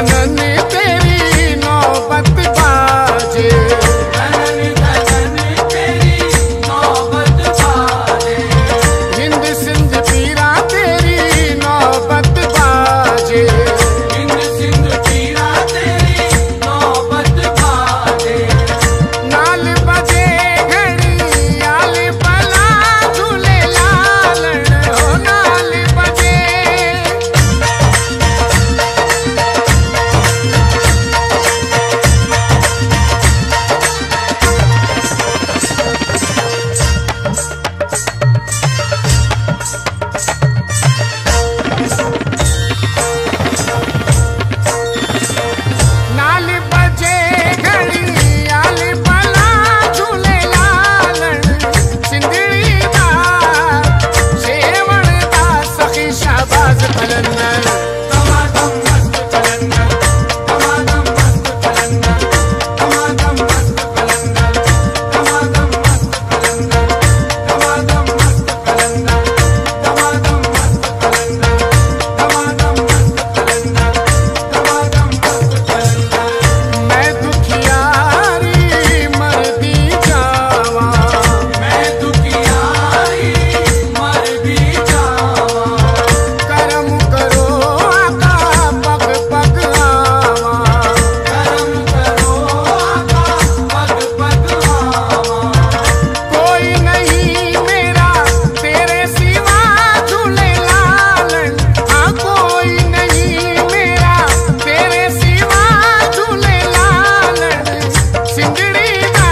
धनन तेरी नौबत बाजे, धनन धनन तेरी नौबत बाजे, हिंद सिंध पीरा तेरी नौबत बाजे, हिंद सिंध पीरा तेरी नौबत बाजे, नाल बजे घड़ी आल पला झूले लालन हो, नाल बजे नाल बजे घड़ी आल पला झूले लालन, सिंधड़ी दा शेवण दा सखी शाहबाज कलंदर, दमादम मस्त कलंदर, दमादम मस्त कलंदर, दमादम मस्त कलंदर, दमादम मस्त कलंदर, दमादम मस्त कलंदर, दमादम मस्त कलंदर, दमादम मस्त कलंदर, दमादम मस्त कलंदर। मैं दुखियारी मरदी जावा, मैं दुखियारी मर भी जावा, करम करो आका पग पग आवा, करम करो आका पग पग आवा, कोई नहीं मेरा तेरे सिवा झूले लालन, हाँ कोई नहीं मेरा तेरे सिवा झूले लालन, सिंधड़ी दा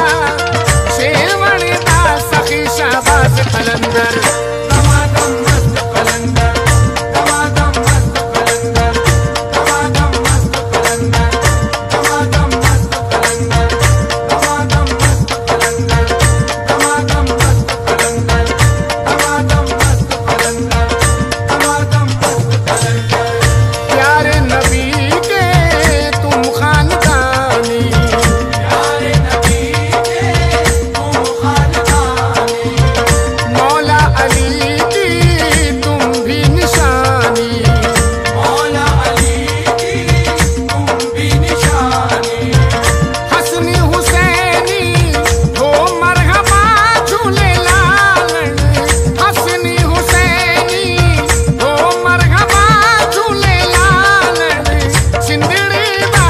शेवण दा सखी शाहबाज कलंदर, दमादम मस्त कलंदर, दमादम मस्त कलंदर, दमादम मस्त कलंदर, दमादम मस्त कलंदर, दमादम मस्त कलंदर, दमादम मस्त कलंदर, दमादम मस्त कलंदर, दमादम मस्त कलंदर। प्यारे नबी के तुम खानदानी, प्यारे नबी के तुम खानदानी, मौला अली की तुम भी निशानी, मौला अली की तुम भी निशानी, हसनी हुसैनी हो मरहबा झूले लालन, हसनी हुसैनी हो मरहबा झूले लालन, सिंधड़ी दा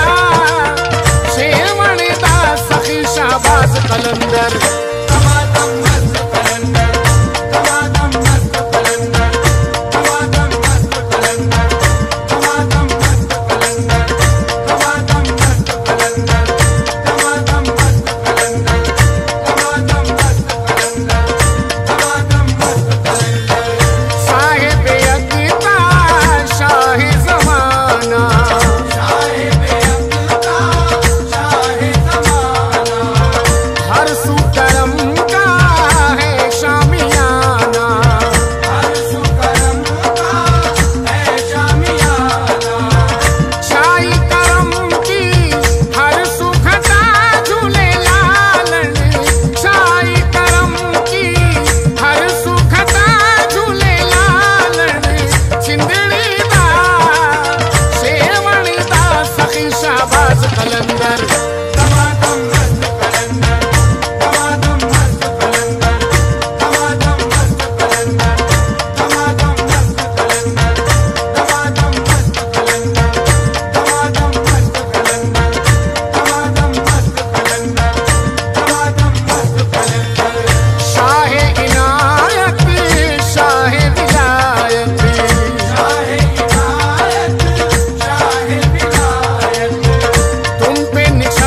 शेवण दा सखी शाहबाज कलंदर, दमादम मस्त कलंदर, दमादम मस्त कलंदर, दमादम मस्त कलंदर, दमादम मस्त कलंदर, दमादम मस्त कलंदर, दमादम मस्त कलंदर, दमादम मस्त कलंदर, दमादम मस्त कलंदर। साहिब अक़ता शाह ज़माना, साहिब अक़ता शाह ज़माना, हर सू करम का है शामियाना, हर सुकरम का है शामियाना, शाही करम की हर सुखता झूले लालन, शाही करम की हर सुखता झूले लालन, सिंधड़ी दा शेवण दा सखी शाहबाज कलंदर, दमादम मस्त कलंदर, दमादम मस्त कलंदर, दमादम मस्त कलंदर, दमादम मस्त कलंदर, दमादम मस्त कलंदर, दमादम मस्त कलंदर, दमादम मस्त कलंदर, दमादम मस्त कलंदर। शाह इनायत शाह विलायत, शाह इनायत शाह विलायत, तुम पे निशान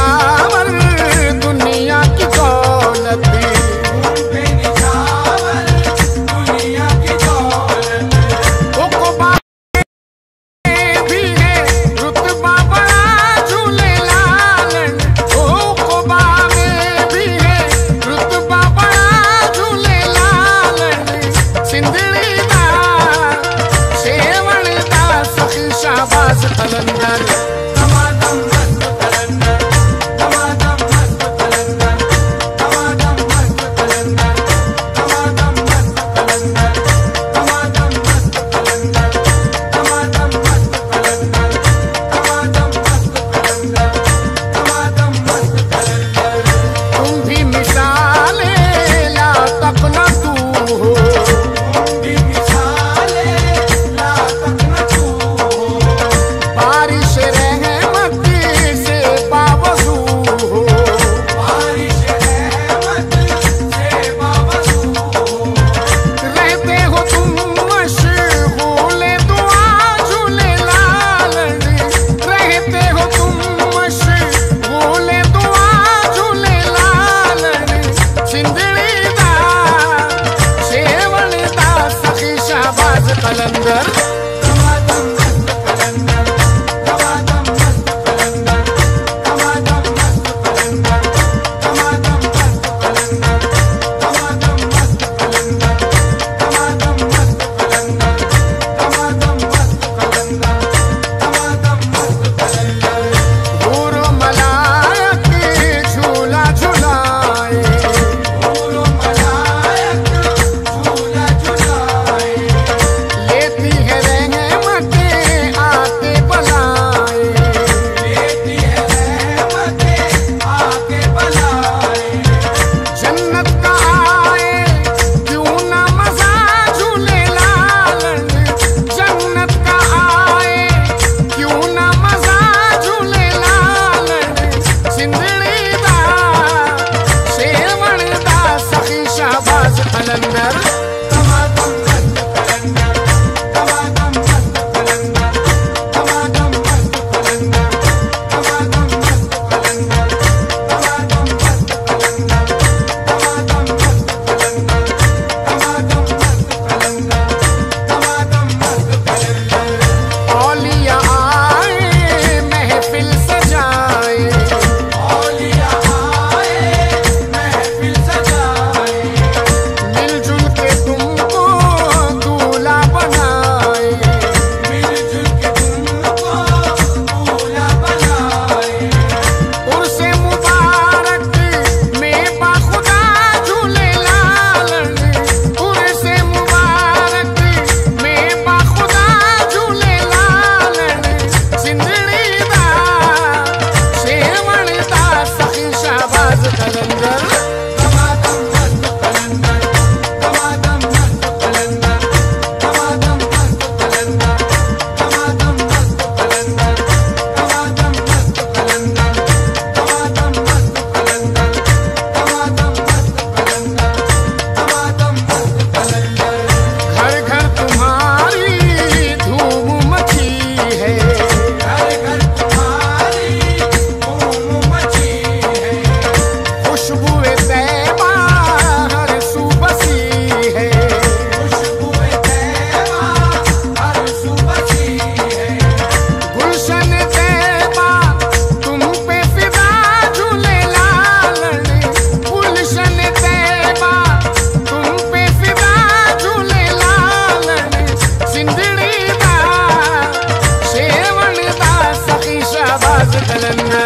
कलंदर